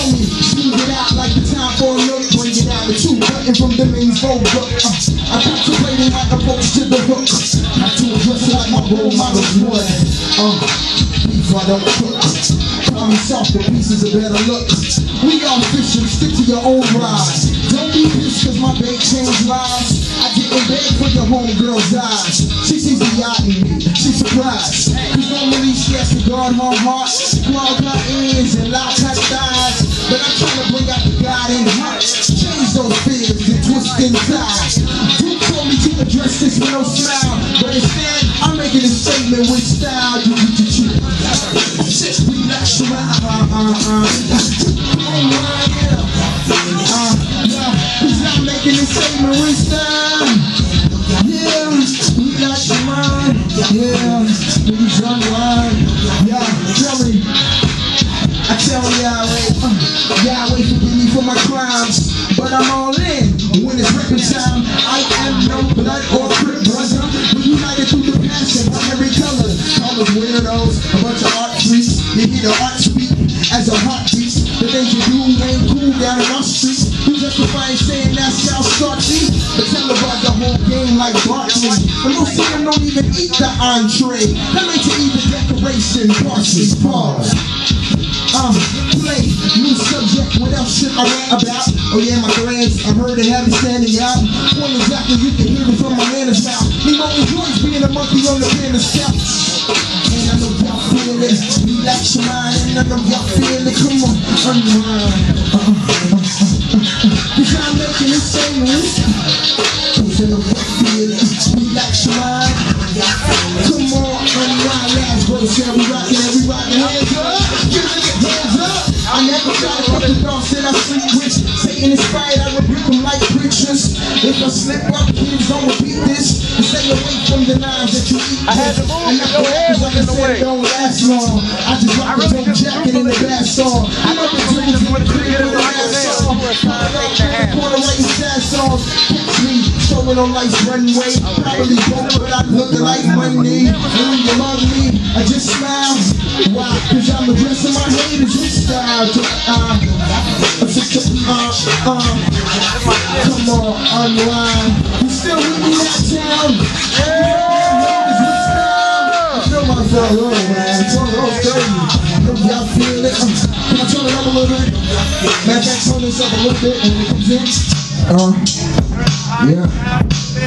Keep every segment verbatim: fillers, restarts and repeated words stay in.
homie, smooth it out like the time for a look. Bring it out the two button from the main vogue. Uh, I contemplating my approach to the hook. Not to address it like my role models would. Uh, beef I don't cook. Call me soft, the pieces a better look. We all fishing, stick to your own ride. Don't be pissed cause my bait changed lives. I didn't beg for your homegirl's eyes. She sees the yacht in me, she's surprised. Cause normally she has to guard her heart, clog her ears and lock her thighs. But I'm trying to bring out the God in her. Change those fears and twist inside. You told me to address this with no smile, but instead I'm making a statement with style. You get to choose. Relax your mind. Uh, uh, uh. Come on, yeah. Uh, yeah. Cause I'm making a statement with style. Yeah. Relax your mind. Yeah. Please unwind. Yeah. Tell me. I tell Yahweh, uh, Yahweh forgive me for my crimes, but I'm all in. When it's record time, I am no blood or crip brother. We united through the passion of every color. All the weirdos, a bunch of art freaks. You hear the art speak as a heartbeat. The things you do ain't cool down in our streets. You justify saying that South Starchy, but televise the whole game like Barkley. But most of them don't even eat the entree. That makes it even decoration. Parsley, pause. Uh, play, new subject, what else should I rap about? Oh yeah, my threads, I heard they have it standing out. Point exactly, you can hear it from my nana's mouth. Nemo enjoys being a monkey on the panda's couch. And I know y'all feel it, relax your mind, and I know y'all feel it, come on, unwind. Uh, uh, uh, uh, uh, Cause I'm making the same moves. Cause I know y'all feel it, relax your mind. Come on, unwind, last verse, yeah, we rockin', we rockin', hands up. I never try to fuck the dogs that I sleep with. Satan inspired, I rebuke them like preachers. If I slip up, kids don't repeat this. And stay away from the knives that you eat. I had to move, and your head was in the way. Don't last long. I just rock the dope jacket in the bath song. I know the dreams with the cream in the last song. Quarter right and sad songs. Catch me, showing on life's runway. Probably broke, but I look like money. And when you love me, I just smile. Why? Cause I'm addressing my haters with style. Uh, uh, uh, uh, come on, unwind. You still with me that town? Yeah! Feel myself low, man. Turn it up thirty. Y'all feel it? Uh, can I turn it up a little bit? Matter of fact, turn this up a little bit and it comes in. Uh, yeah.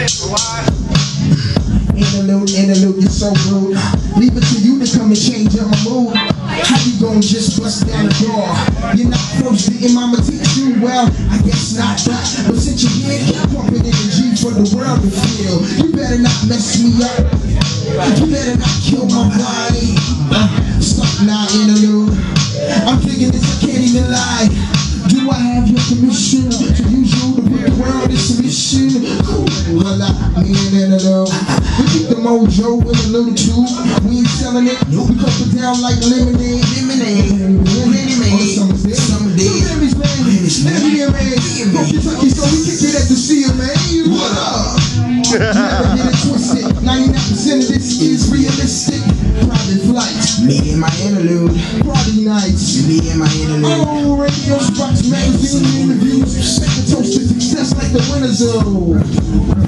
Interlude, interlude, you're so rude. Leave it to you to come and change up my mood. How you gon' just bust down the door? You're not supposed to, didn't mama teach you? Well, I guess not. But since you're here, keep pumping energy for the world to feel. You better not mess me up. You better not kill my body. Uh, stop now, interlude. I'm thinking this, I can't even lie. Do I have your permission to use you to put the world in submission? Well, I mean, interlude. We keep the mojo in a little tube. We ain't selling it. We cup it down like lemonade. Lemonade. Lemonade. Summer day. Summer day. Lemonade, man. Lemonade, man. Go Kentucky, so we kick it at the seal, man. What up? You never get it twisted. ninety-nine percent of this is realistic. Private flights. Me and my interlude. Party nights. Me and my interlude. Oh, radio spots, magazine interviews. Make a toast to success like the winners of.